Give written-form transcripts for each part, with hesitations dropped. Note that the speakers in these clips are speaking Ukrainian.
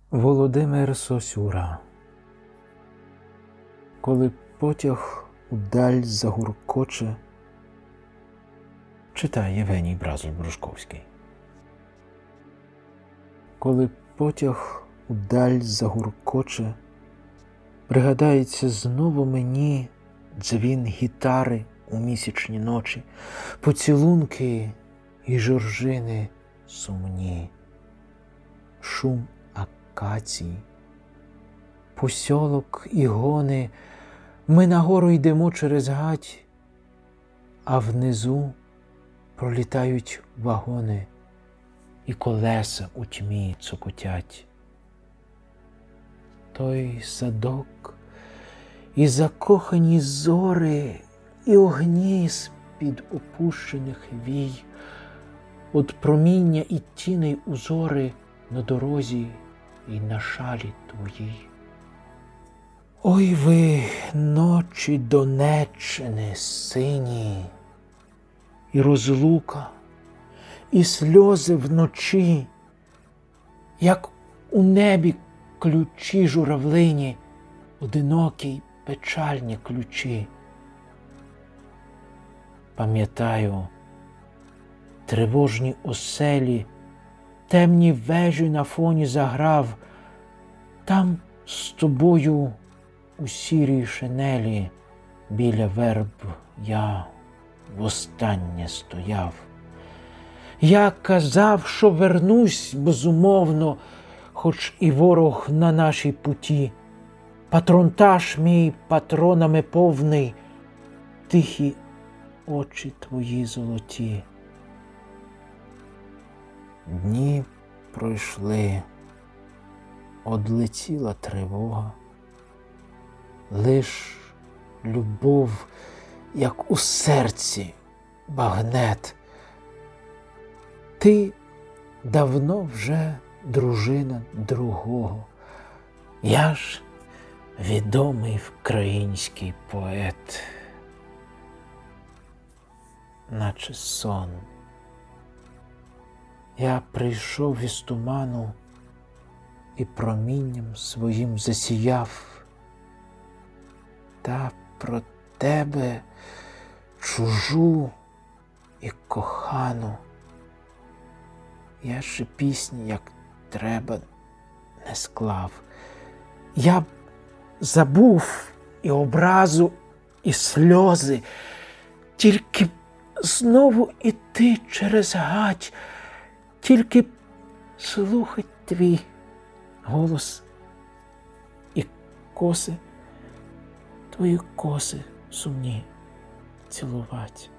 Володимир Сосюра. Коли потяг удаль загуркоче, читає Євгеній Бразуль-Брушковський. Коли потяг удаль загуркоче, пригадається знову мені дзвін гітари у місячні ночі, поцілунки і жоржини сумні, шум акацій, посьолок і гони. Ми нагору йдемо через гать, а внизу пролітають вагони, і колеса у тьмі цокотять. Той садок, і закохані зори, і огні з-під опущених вій, от проміння і тіней узори на дорозі і на шалі твоїй. Ой ви, ночі Донеччини сині, і розлука, і сльози вночі, як у небі ключі журавлині, одинокі печальні ключі. Пам'ятаю тривожні оселі, темні вежі на фоні заграв, там з тобою у сірій шинелі біля верб я востаннє стояв. Я казав, що вернусь безумовно, хоч і ворог на нашій путі. Патронтаж мій патронами повний, тихі очі твої золоті. Дні пройшли, одлетіла тривога, лиш любов, як у серці багнет. Ти давно вже дружина другого, я ж відомий український поет, наче сон. Я прийшов із туману і промінням своїм засіяв, та про тебе, чужу і кохану, я ще пісні, як треба, не склав. Я б забув і образу, і сльози, тільки б знову іти через гать, тільки б слухать твій голос і коси, твої коси сумні цілувать.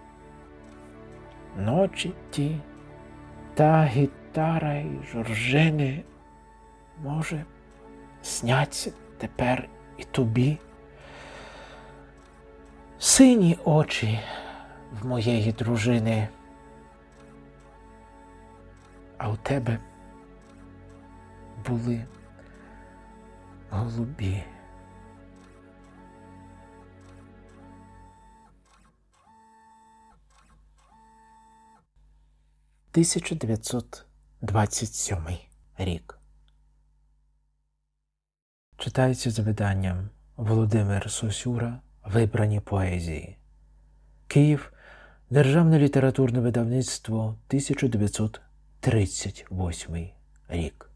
Ночі ті, та гітара й жоржини, може, сняться тепер і тобі. Сині очі в моєї дружини, а у тебе були голубі. 1927 рік. Читається за виданням Володимир Сосюра «Вибрані поезії». Київ. Державне літературне видавництво, 1938 рік.